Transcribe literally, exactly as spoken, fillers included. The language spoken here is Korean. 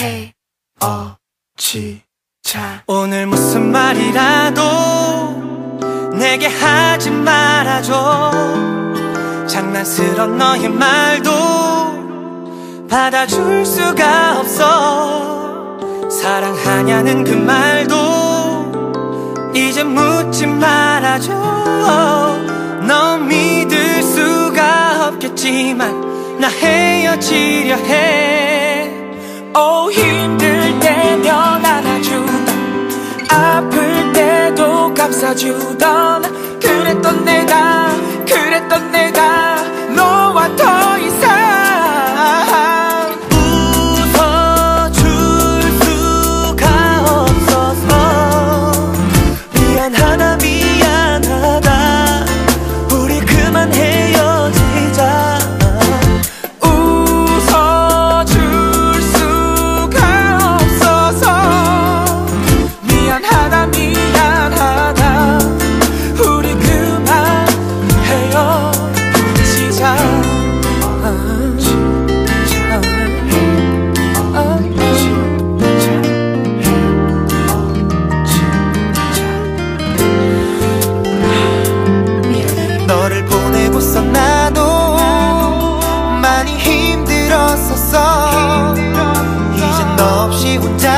헤어지자. 오늘 무슨 말이라도 내게 하지 말아줘. 장난스런 너의 말도 받아줄 수가 없어. 사랑하냐는 그 말도 이제 묻지 말아줘. 너 믿을 수가 없겠지만 나 헤어지려 해. 오, 힘들 때면 안아주던, 아플 때도 감싸주던, 그랬던 내가 그랬던 내가 너와 더 이상 웃어줄 수가 없어서 미안하다 미안하다 우리 그만 헤어지자. 웃어줄 수가 없어서 미안하다 미안하다 우리 그만 헤어지자. 너를 보내고서 나도 많이 힘들었었어. 이젠 너 없이 혼자